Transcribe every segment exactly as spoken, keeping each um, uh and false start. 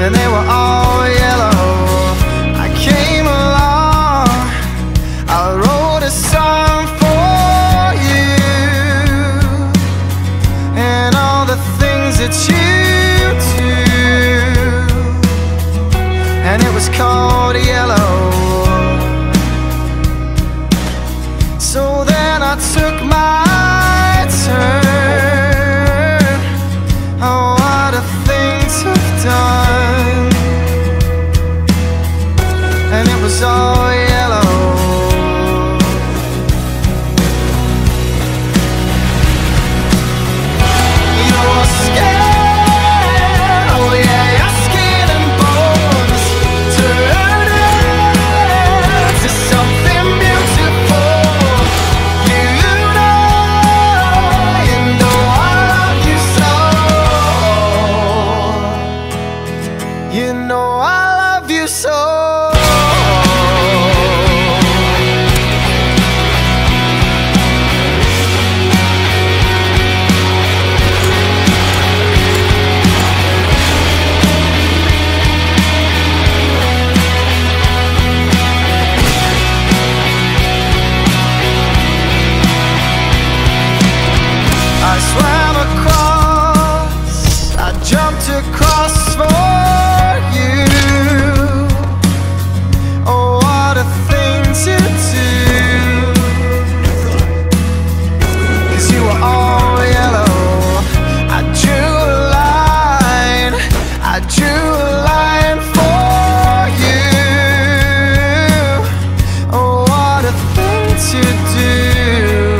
and they were all yellow. I came along, I wrote a song for you, and all the things that you do, and it was called Yellow. So then I took my turn. Oh, what a thing to have done. And it was all yellow. You're scared, oh yeah, your skin and bones turn into something beautiful. You know, you know I love you so. You know I love you so. I swam across, I jumped across for you. Oh, what a thing to do, 'cause you were all yellow. I drew a line, I drew a line for you. Oh, what a thing to do,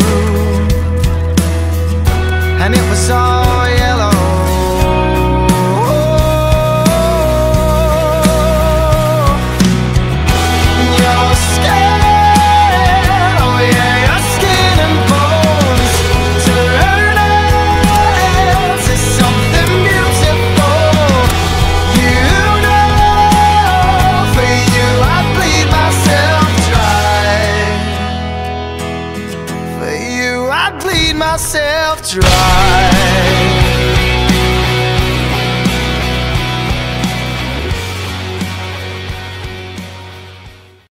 and it was all yellow. You're scared, oh yeah, your skin and bones turn into something beautiful. You know, for you I'd bleed myself dry. For you I'd bleed myself dry.